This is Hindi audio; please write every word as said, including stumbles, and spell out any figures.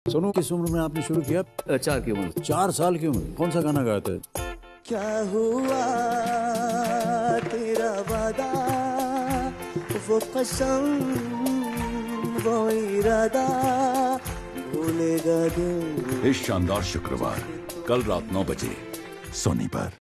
सोनू, किस उम्र में आपने शुरू किया? चार की उम्र। चार साल की उम्र। कौन सा गाना गाते हैं? क्या हुआ तेरा वादा, वो कसम, वो इरादा, भूलेगा दिल। इस शानदार शुक्रवार कल रात नौ बजे सोनी पर।